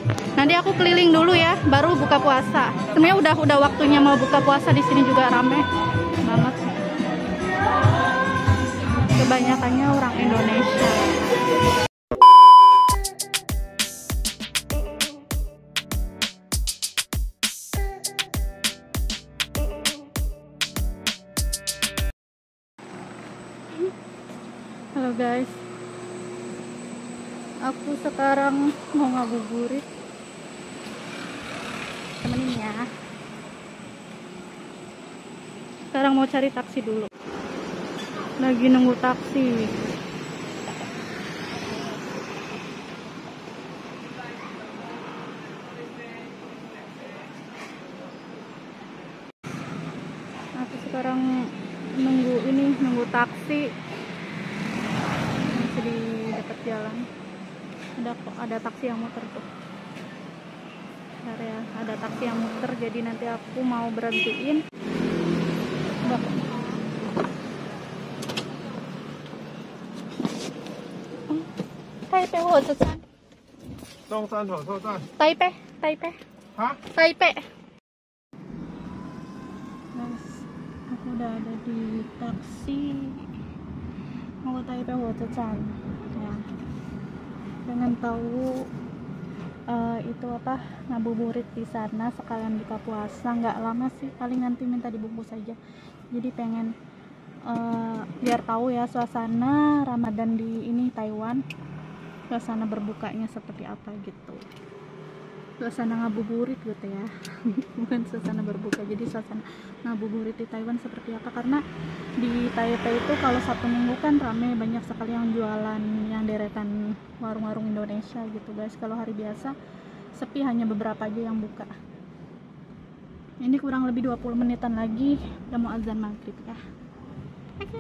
Nanti aku keliling dulu ya, baru buka puasa. Sebenarnya udah waktunya mau buka puasa, di sini juga rame banget. Kebanyakannya orang Indonesia. Halo guys, aku sekarang mau ngabuburit, temenin ya. Sekarang mau cari taksi dulu, lagi nunggu taksi. Aku sekarang nunggu taksi. Masih di dekat jalan. Ada taksi yang muter tuh. Bentar ya, ada taksi yang muter, jadi nanti aku mau berhentiin. Taipei 火车站。 中山火车站。 Taipei。 Hah? Taipei. Guys, aku udah ada di taksi mau ke Taipei 火车站ya. Pengen tahu itu apa, ngabuburit di sana sekalian buka puasa. Nggak lama sih, paling nanti minta dibungkus saja. Jadi pengen biar tahu ya suasana Ramadan di ini Taiwan, suasana berbukanya seperti apa gitu, suasana ngabuburit gitu ya. Bukan suasana berbuka, jadi suasana ngabuburit di Taiwan seperti apa. Karena di Taipei itu kalau Sabtu Minggu kan rame, banyak sekali yang jualan, yang deretan warung-warung Indonesia gitu guys. Kalau hari biasa sepi, hanya beberapa aja yang buka. Ini kurang lebih 20 menitan lagi udah mau azan maghrib ya. Oke.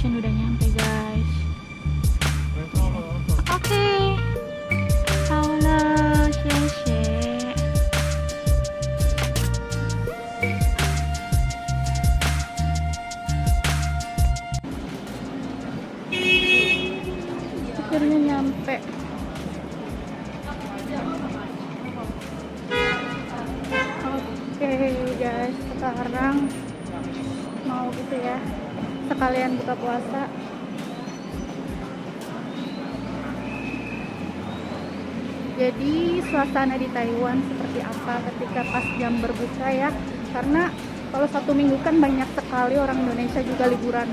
Station udah nyampe guys. Oke. Halo, Sheshe. Akhirnya nyampe. Oke guys, sekarang mau gitu ya, sekalian buka puasa. Jadi suasana di Taiwan seperti apa ketika pas jam berbuka ya, karena kalau satu minggu kan banyak sekali orang Indonesia juga liburan.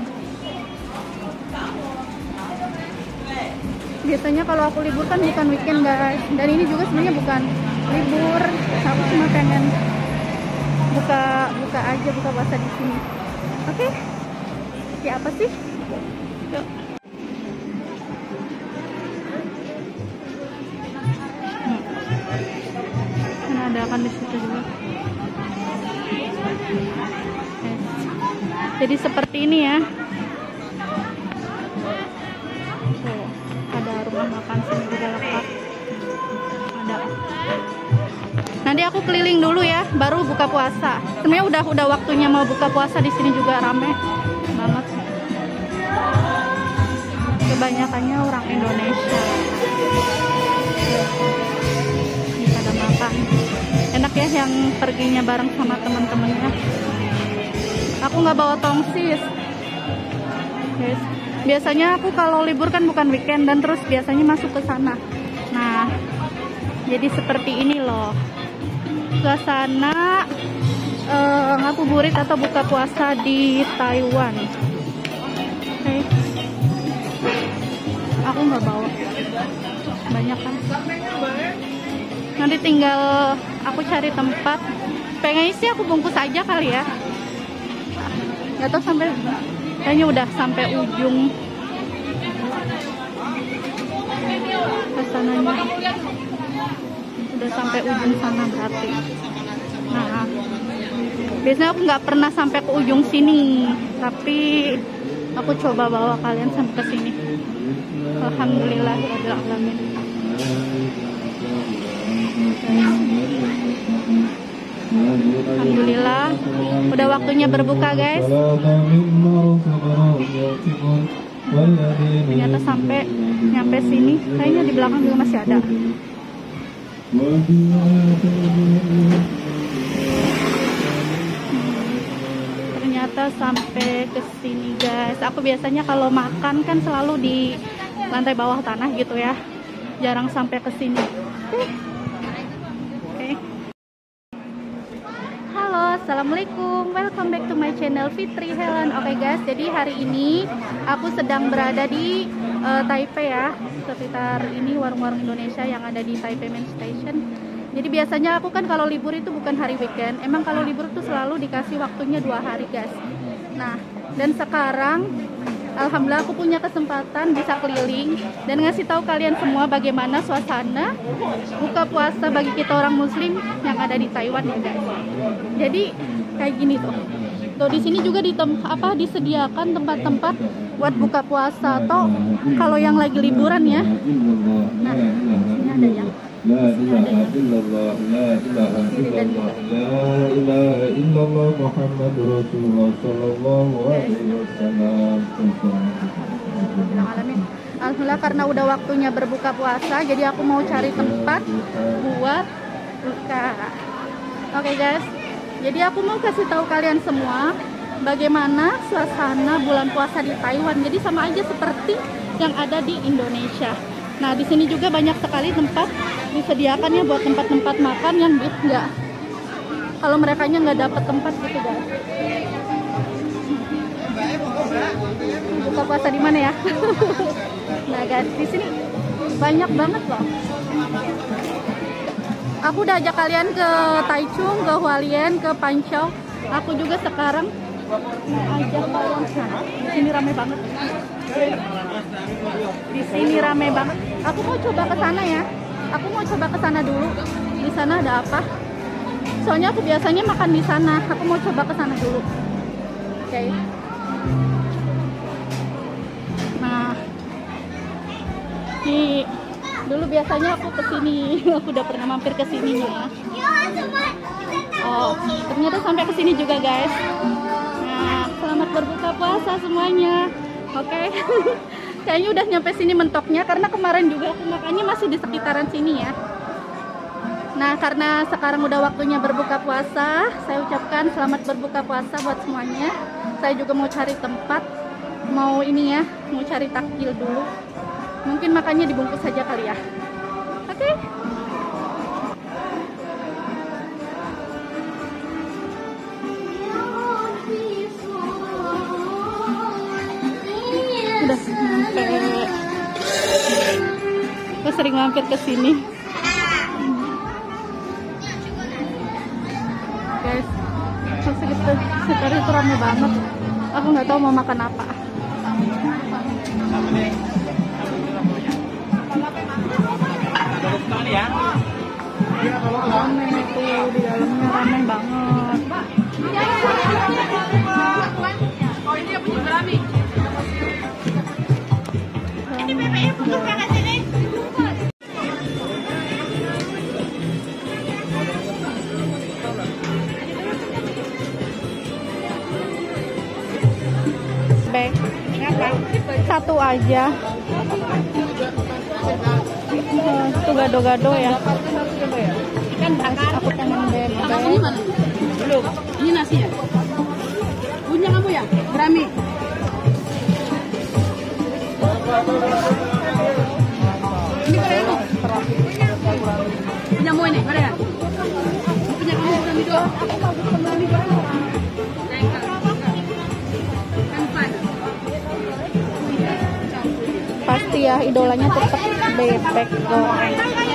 Biasanya kalau aku libur kan bukan weekend guys, dan ini juga sebenarnya bukan libur, aku cuma pengen buka puasa di sini. Oke, kayak apa sih? Yuk. Karena ada kan di situ juga. Jadi seperti ini ya. Tuh, ada rumah makan sini juga lengkap. Ada. Nanti aku keliling dulu ya, baru buka puasa. Sebenarnya udah waktunya mau buka puasa, di sini juga rame banget. Kebanyakannya orang Indonesia. Ini pada makan. Enak ya yang perginya bareng sama teman-temannya. Aku nggak bawa tongsis. Guys, biasanya aku kalau libur kan bukan weekend dan terus biasanya masuk ke sana. Nah, jadi seperti ini loh suasana ngabuburit atau buka puasa di Taiwan. Oke. Aku nggak bawa, banyak kan. Nanti tinggal aku cari tempat. Pengennya sih aku bungkus aja kali ya. Nggak tahu sampai, kayaknya udah sampai ujung kesananya. Udah sampai ujung sana berarti. Nah, biasanya aku nggak pernah sampai ke ujung sini, tapi aku coba bawa kalian sampai ke sini. Alhamdulillahirobbilalamin. Alhamdulillah, udah waktunya berbuka guys. Ternyata sampai nyampe sini, kayaknya di belakang juga masih ada. Ternyata sampai ke sini guys. Aku biasanya kalau makan kan selalu di lantai bawah tanah gitu ya, jarang sampai ke sini. Oke. Halo, assalamualaikum, welcome back to my channel Fitri Helen. Oke guys, jadi hari ini aku sedang berada di Taipei ya, sekitar ini warung-warung Indonesia yang ada di Taipei Main Station. Jadi biasanya aku kan kalau libur itu bukan hari weekend, emang kalau libur tuh selalu dikasih waktunya 2 hari guys. Nah, dan sekarang alhamdulillah aku punya kesempatan bisa keliling dan ngasih tahu kalian semua bagaimana suasana buka puasa bagi kita orang muslim yang ada di Taiwan ya guys. Jadi kayak gini tuh. Tuh di sini juga disediakan tempat-tempat buat buka puasa atau kalau yang lagi liburan ya. Nah, ini ada yang La ilaha illallah, la ilaha illallah, la ilaha illallah Muhammadur Rasulullah sallallahu alaihi wasallam. Alhamdulillah, karena udah waktunya berbuka puasa, jadi aku mau cari tempat buat buka. Oke guys, jadi aku mau kasih tahu kalian semua bagaimana suasana bulan puasa di Taiwan. Jadi sama aja seperti yang ada di Indonesia. Nah, di sini juga banyak sekali tempat disediakan ya buat tempat-tempat makan yang nggak, kalau mereka nya nggak dapat tempat gitu guys. Buka puasa di mana ya? Nah guys, di sini banyak banget loh. Aku udah ajak kalian ke Taichung, ke Hualien, ke Panchao. Aku juga sekarang mau ajak kalian ke sana. Di sini rame banget. Di sini rame banget. Aku mau coba ke sana ya. Aku mau coba ke sana dulu. Di sana ada apa? Soalnya aku biasanya makan di sana. Aku mau coba ke sana dulu. Oke. Nih, dulu biasanya aku kesini, aku udah pernah mampir ke sininya. Oh, ternyata sampai ke sini juga guys. Nah, selamat berbuka puasa semuanya. Oke. Kayaknya udah nyampe sini mentoknya karena kemarin juga aku makannya masih di sekitaran sini ya. Nah, karena sekarang udah waktunya berbuka puasa, saya ucapkan selamat berbuka puasa buat semuanya. Saya juga mau cari tempat, mau ini ya, mau cari takjil dulu. Mungkin makannya dibungkus saja kali ya. Oke. Udah sampai. Aku sering mampir ke sini. Guys, sekitar itu ramai banget. Aku nggak tahu mau makan apa. Ramai itu di dalamnya ramai banget. Oh ini yang punya Rami. Ini bebeknya butuh pakai sini. Baik, satu aja. Itu gado-gado ya. Ikan bakar. Aku pengen bebek. Nasinya mana? Belum. Ini nasinya. Punya kamu ya? Rami. Ini koreano. Punya mu ini koreano. Punya kamu bukan itu. Pasti ya idolanya tetap bebek goreng.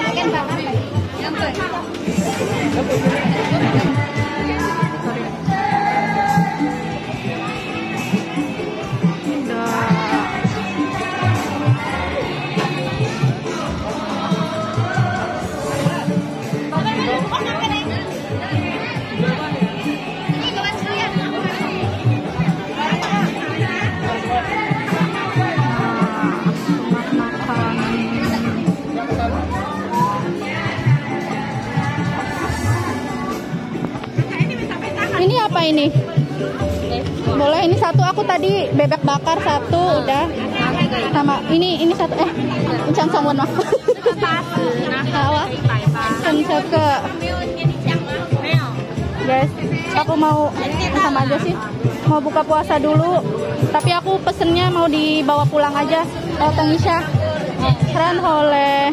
Ini apa ini? Boleh ini satu, aku tadi bebek bakar satu udah. Sama ini satu Ucang somon mah. Hawa. Kan ke. Guys, aku mau sama aja sih. Mau buka puasa dulu, tapi aku pesennya mau dibawa pulang aja. Oh, Tangisha. Keren oleh.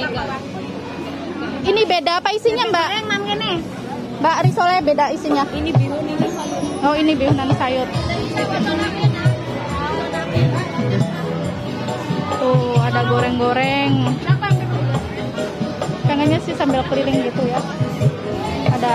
Ini beda apa isinya, Mbak? Mbak risole beda isinya. Ini bihun, ini sayur. Oh, ini bihun dan sayur. Tuh, ada goreng-goreng. Pengennya sih sambil keliling gitu ya. Ada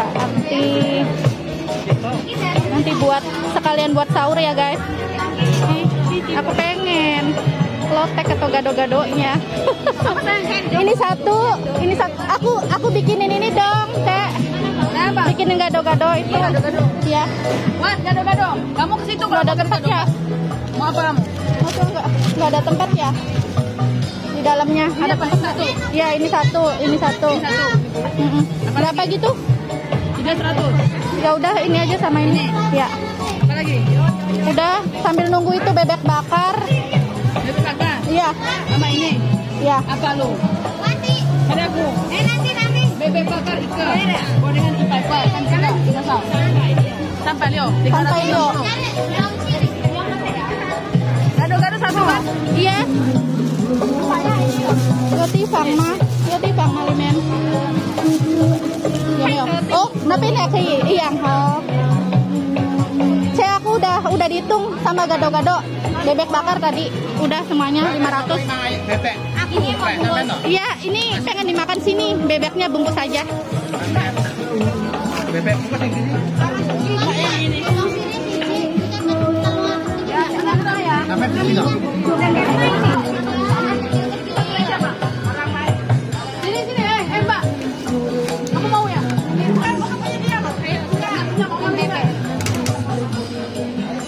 nanti buat sekalian buat sahur ya, guys. Aku pengen lotek atau gado-gadonya. Ini satu. Aku bikinin ini dong, Teh. Bikinin gado-gado itu. Gado-gado. Iya. Wah, gado-gado. Kamu ke situ Nggak ada tempat ya? Mau apa kamu? Maksudnya nggak ada tempat ya? Di dalamnya ada tempat satu. Iya, ini satu. Ini satu. Berapa gitu? 300. Ya udah ini aja sama ini. Ya. Apa lagi? Udah sambil nunggu itu bebek bakar. Bebek bakar. Iya. Sama ini. Iya. Apa lu? Ada aku. Nanti. Bebek bakar ikan. Gorengan ipa-ipa. Kan kita saus. Sampai Leo. Sampai Leo. Gado-gado satu kan? Iya. Roti fangma limen. Oh, napi nek iyang ho. Saya aku udah dihitung sama gado-gado. Bebek bakar tadi udah semuanya 500. Bebek. Iya, ini pengen dimakan sini. Bebeknya bungkus aja. Bebek apa nih? Sampai di sini. Sini, Mbak. Aku mau ya?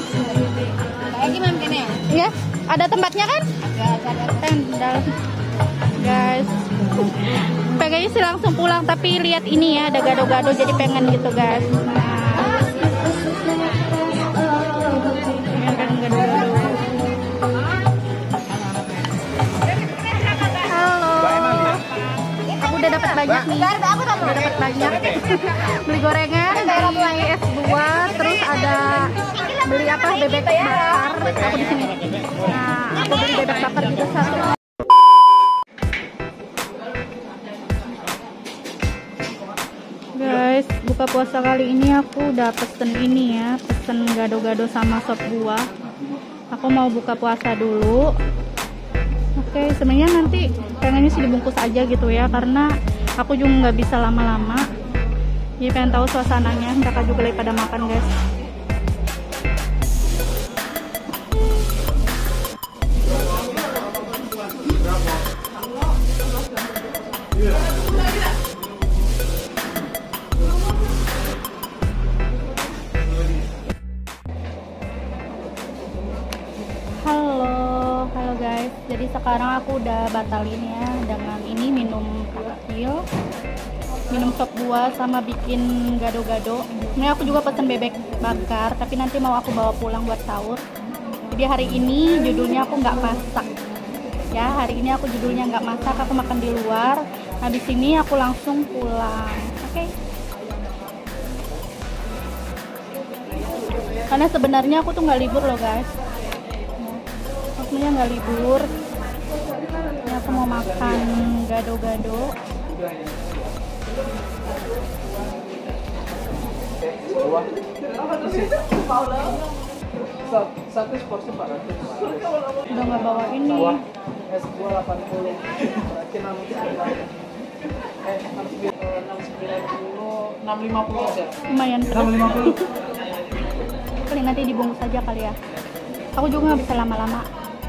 Iya, ada tempatnya kan? Ada. Dalam. guys. Pengennya sih langsung pulang, tapi lihat ini ya, ada gado-gado jadi pengen gitu guys. Halo, aku udah dapat banyak nih, udah dapat banyak. Beli gorengan dari es buah, terus ada beli apa, bebek bakar. Aku di sini. Nah, aku beli bebek bakar juga satu. Guys, buka puasa kali ini aku udah pesen ini ya, pesen gado-gado sama sop buah. Aku mau buka puasa dulu. Oke, sebenarnya nanti pengennya sih dibungkus aja gitu ya, karena aku juga nggak bisa lama-lama. Jadi pengen tahu suasananya, mereka juga lagi pada makan guys. Halo guys. Jadi sekarang aku udah batalin ya dengan ini minum kakil, minum sop buah sama bikin gado-gado. Ini aku juga pesen bebek bakar, tapi nanti mau aku bawa pulang buat sahur. Jadi hari ini judulnya aku nggak masak. Ya, hari ini aku judulnya nggak masak, aku makan di luar. Habis ini aku langsung pulang. Oke. Karena sebenarnya aku tuh nggak libur loh guys. Maksudnya nggak libur. Ini aku mau makan gado-gado. Satu porsi 400. Udah nggak bawa ini. Es buah 80. Berarti 650 aja. Lumayan pedas. 650. Paling nanti dibungkus aja kali ya. Aku juga nggak bisa lama-lama.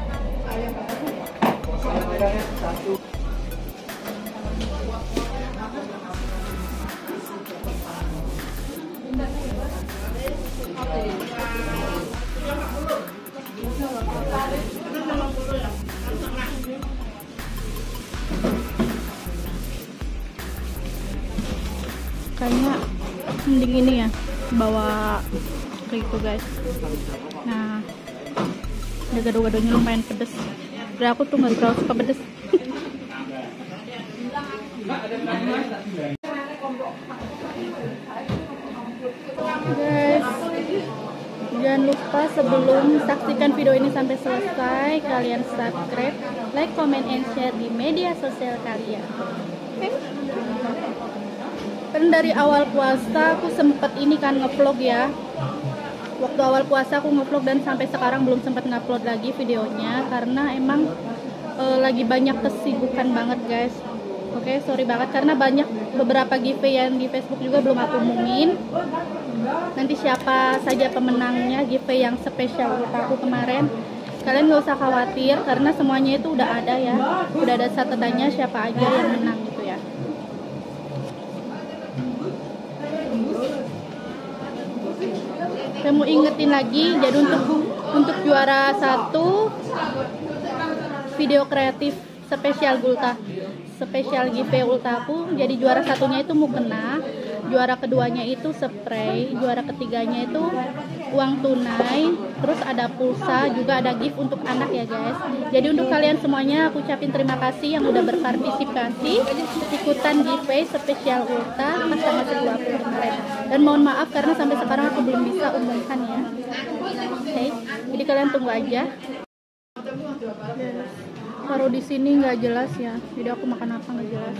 Kayaknya mending ini ya, bawa itu guys. Nah, ada gado-gadonya lumayan pedes. Tapi aku tuh nggak terlalu suka pedes. Guys, jangan lupa sebelum saksikan video ini sampai selesai, kalian subscribe, like, comment, and share di media sosial kalian. Oke? Kan dari awal puasa aku sempet ini kan ngevlog ya. Waktu awal puasa aku ngevlog dan sampai sekarang belum sempat ngupload lagi videonya karena emang lagi banyak kesibukan banget guys. Oke, sorry banget karena banyak beberapa giveaway yang di Facebook juga belum aku umumin. Nanti siapa saja pemenangnya giveaway yang spesial buat aku kemarin, kalian gak usah khawatir karena semuanya itu udah ada ya, udah ada catatan siapa aja yang menang gitu ya. Saya mau ingetin lagi, jadi untuk juara 1 video kreatif spesial Gulta, spesial giveaway Ultaku, jadi juara 1-nya itu mukena, juara keduanya itu spray, juara ketiganya itu uang tunai, terus ada pulsa, juga ada gift untuk anak ya guys. Jadi untuk kalian semuanya aku ucapin terima kasih yang udah berpartisipasi ikutan giveaway spesial Ulta pas tanggal 20 kemarin. Dan mohon maaf karena sampai sekarang aku belum bisa umumkan ya. Oke, jadi kalian tunggu aja. Taruh di sini nggak jelas ya, jadi aku makan apa nggak jelas.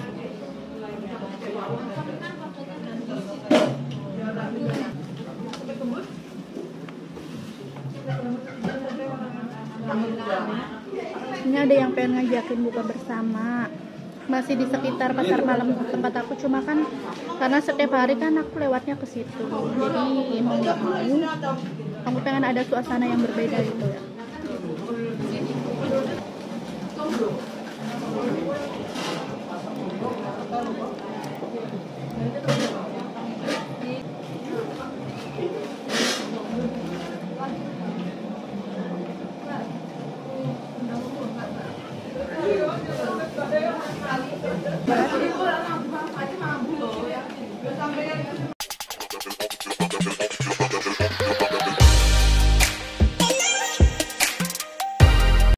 Ini ada yang pengen ngajakin buka bersama, masih di sekitar pasar malam tempat aku, cuma kan karena setiap hari kan aku lewatnya ke situ, jadi mau nggak mau aku pengen ada suasana yang berbeda gitu ya. Oke.